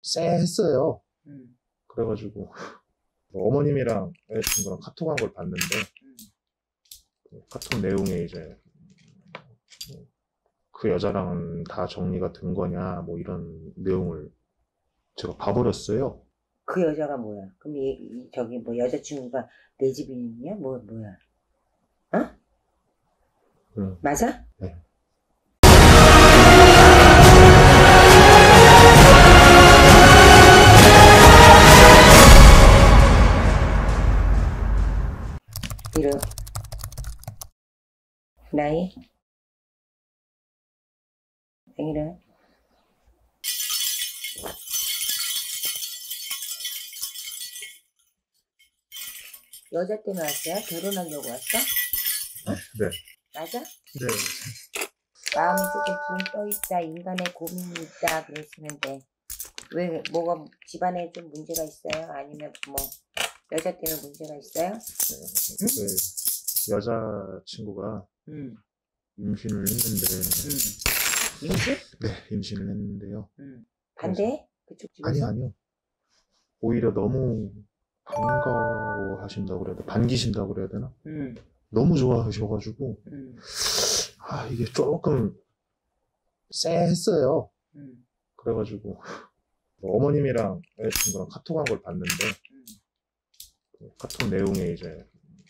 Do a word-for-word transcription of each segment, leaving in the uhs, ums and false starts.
쎄했어요. 음. 그래가지고 어머님이랑 여자친구랑 카톡 한 걸 봤는데 그 카톡 내용에 이제 그 여자랑은 다 정리가 된 거냐 뭐 이런 내용을 제가 봐버렸어요. 그 여자가 뭐야? 그럼 이, 이 저기 뭐 여자친구가 내 집에 있냐? 뭐 뭐야? 어? 음, 맞아? 네. 이름 나이 생일은 여자 때문에 왔어요? 결혼하려고 왔어? 네. 맞아? 네. 마음이 조금 붕 떠있다, 인간의 고민이 있다 그러시는데 왜 뭐가 집안에 좀 문제가 있어요? 아니면 뭐 여자 때문에 문제가 있어요? 그 여자친구가 음. 임신을 했는데 음. 임신? 네, 임신을 했는데요. 음. 반대? 그쪽 집에서? 아니 아니요. 오히려 너무 반가워 하신다고 그래야 되나? 반기신다고 그래야 되나? 음. 너무 좋아하셔가지고 음. 아 이게 조금 쎄했어요. 음. 그래가지고 어머님이랑 여자친구랑 카톡 한 걸 봤는데 음. 그 카톡 내용에 이제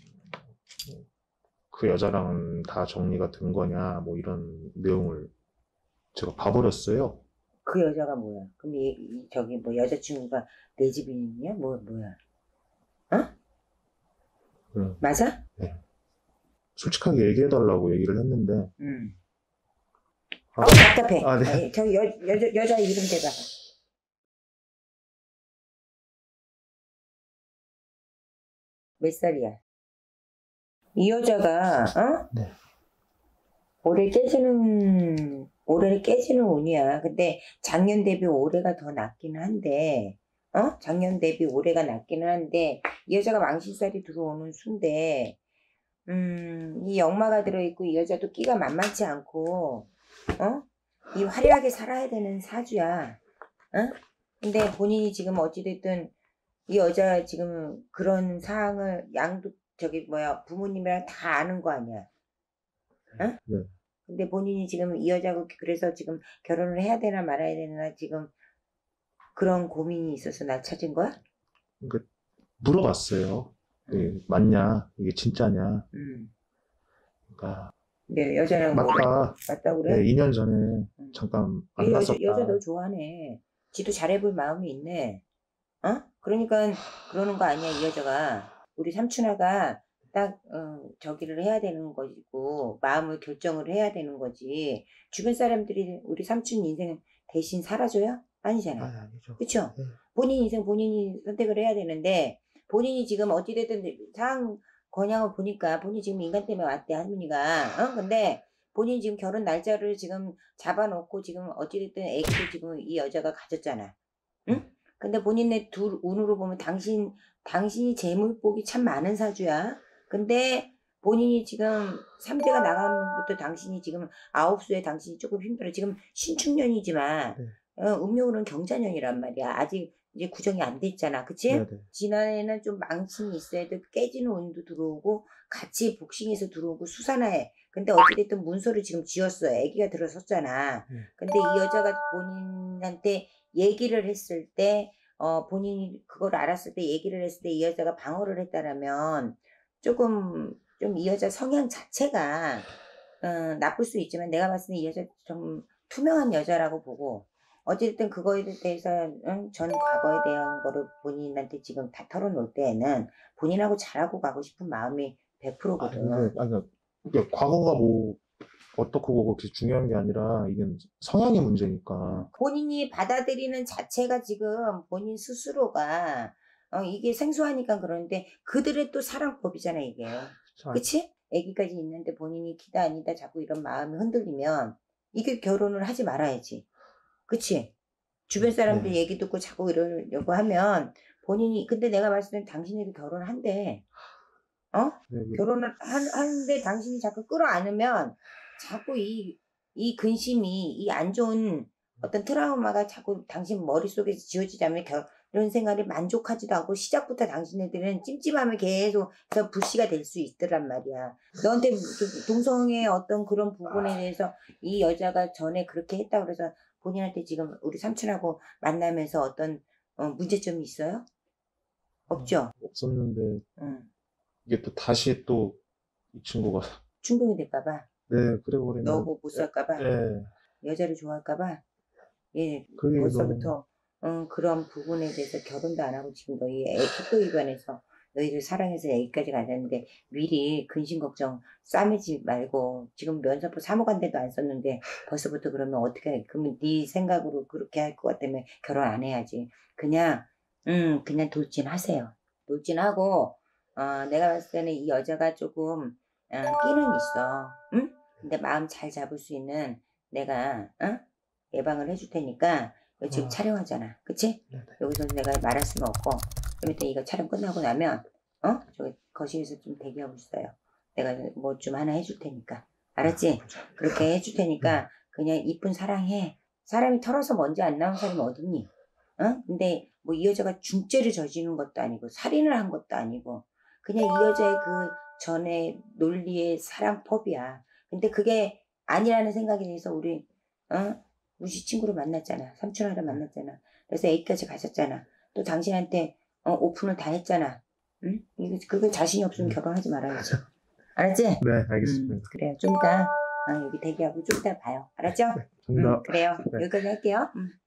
그 여자랑은 다 정리가 된 거냐 뭐 이런 내용을 제가 봐버렸어요. 그 여자가 뭐야? 그럼 이, 이 저기 뭐 여자친구가 내 집에 있냐? 뭐 뭐야? 어? 음, 맞아? 네. 솔직하게 얘기해달라고 얘기를 했는데 응. 아, 어, 답답해. 아, 네. 아니, 저기 여, 여자, 여자 이름 대봐. 몇 살이야? 이 여자가, 어? 네. 올해 깨지는, 올해 깨지는 운이야. 근데 작년 대비 올해가 더 낫기는 한데, 어? 작년 대비 올해가 낫기는 한데, 이 여자가 망신살이 들어오는 수인데, 음, 이 역마가 들어있고, 이 여자도 끼가 만만치 않고, 어? 이 화려하게 살아야 되는 사주야. 어? 근데 본인이 지금 어찌됐든, 이 여자 지금 그런 사항을 양도 저기 뭐야 부모님이랑 다 아는 거 아니야. 응? 네. 근데 본인이 지금 이 여자고 그래서 지금 결혼을 해야 되나 말아야 되나 지금 그런 고민이 있어서 날 찾은 거야? 그러니까 물어봤어요. 이게 맞냐? 이게 진짜냐? 음. 그러니까 근데 여자랑 뭐 맞다. 맞다고 그래? 네, 이 년 전에 음. 잠깐 이 여자, 만났었다. 여자 너 좋아하네. 지도 잘해볼 마음이 있네. 어? 그러니까 그러는 거 아니야 이 여자가. 우리 삼촌아가 딱 어, 저기를 해야 되는 것이고 마음을 결정을 해야 되는 거지. 주변 사람들이 우리 삼촌 인생 대신 살아줘요? 아니잖아. 아니, 아니죠. 그쵸? 네. 본인 인생 본인이 선택을 해야 되는데 본인이 지금 어찌됐든 상황 건양을 보니까 본인이 지금 인간 때문에 왔대 할머니가. 어? 근데 본인이 지금 결혼 날짜를 지금 잡아놓고 지금 어찌됐든 애기도 지금 이 여자가 가졌잖아. 응? 근데 본인의 둘 운으로 보면 당신 당신이 재물복이 참 많은 사주야. 근데 본인이 지금 삼 대가 나가는 것부터 당신이 지금 아홉 수에 당신이 조금 힘들어. 지금 신축년이지만 네. 어, 음력으로는 경자년이란 말이야. 아직 이제 구정이 안 됐잖아. 그치? 네, 네. 지난해는 좀 망신이 있어야 돼. 깨지는 운도 들어오고 같이 복싱해서 들어오고 수산화해. 근데 어찌됐든 문서를 지금 지었어. 애기가 들어섰잖아. 네. 근데 이 여자가 본인한테 얘기를 했을 때 어, 본인이 그걸 알았을 때 얘기를 했을 때 이 여자가 방어를 했다라면 조금 좀 이 여자 성향 자체가 어, 나쁠 수 있지만 내가 봤을 때 이 여자 좀 투명한 여자라고 보고 어쨌든 그거에 대해서 응? 전 과거에 대한 거를 본인한테 지금 다 털어놓을 때에는 본인하고 잘하고 가고 싶은 마음이 백 아, 퍼센트거든. 근데, 아니, 그러니까 과거가 뭐 어떻고 그렇게 중요한 게 아니라 이게 성향의 문제니까. 본인이 받아들이는 자체가 지금 본인 스스로가 어, 이게 생소하니까 그러는데 그들의 또 사랑법이잖아 이게. 자, 그치? 아기까지 있는데 본인이 기다 아니다 자꾸 이런 마음이 흔들리면 이게 결혼을 하지 말아야지. 그치? 주변 사람들 네. 얘기 듣고 자꾸 이러려고 하면 본인이 근데 내가 봤을 땐 당신에게 결혼한대. 어? 네, 네. 결혼을 한, 하는데 당신이 자꾸 끌어안으면 자꾸 이, 이 근심이 이 안 좋은 어떤 트라우마가 자꾸 당신 머릿속에서 지워지지 않으면 결혼 생활에 만족하지도 않고 시작부터 당신네들은 찜찜함을 계속 해서 불씨가 될 수 있더란 말이야. 너한테 그 동성의 어떤 그런 부분에 대해서 이 여자가 전에 그렇게 했다고 그래서 본인한테 지금 우리 삼촌하고 만나면서 어떤 어, 문제점이 있어요? 없죠? 없었는데 응. 이게 또 다시 또 이 친구가 충동이 될까봐? 네 그래 버리면 너하고 못 살까봐? 네 여자를 좋아할까봐? 예, 그게 벌써부터 어, 그런 부분에 대해서 결혼도 안 하고 지금 너희 애 속도 위반해서 너희들 사랑해서 애기까지 가졌는데 미리 근심 걱정 싸매지 말고 지금 면사포 삼 억간데도 안 썼는데 벌써부터 그러면 어떻게 해? 그러면 네 생각으로 그렇게 할 것 같다면 결혼 안 해야지. 그냥 음 그냥 돌진하세요. 돌진하고 어, 내가 봤을 때는 이 여자가 조금 어, 끼는 있어. 응? 근데 마음 잘 잡을 수 있는 내가 어? 예방을 해줄 테니까 너 지금 아. 촬영하잖아. 그치? 네네. 여기서 내가 말할 수는 없고 좀 이따 이거 촬영 끝나고 나면 어? 저기 거실에서 좀 대기하고 있어요. 내가 뭐 좀 하나 해줄 테니까. 알았지? 그렇게 해줄 테니까 그냥 이쁜 사랑해. 사람이 털어서 먼지 안 나온 사람이 어딨니? 어? 근데 뭐 이 여자가 중죄를 저지른 것도 아니고 살인을 한 것도 아니고 그냥 이 여자의 그 전에 논리의 사랑법이야. 근데 그게 아니라는 생각이 들어서 우리 어? 무시 친구를 만났잖아. 삼촌하러 만났잖아. 그래서 A까지 가셨잖아. 또 당신한테 어, 오픈을 다 했잖아. 응? 이거 그거 자신이 없으면 음. 결혼하지 말아야지. 알았지? 네 알겠습니다. 음, 그래요. 좀 이따 어, 여기 대기하고 좀 이따 봐요. 알았죠? 감사합니다. 음, 그래요. 네. 여기까지 할게요. 음.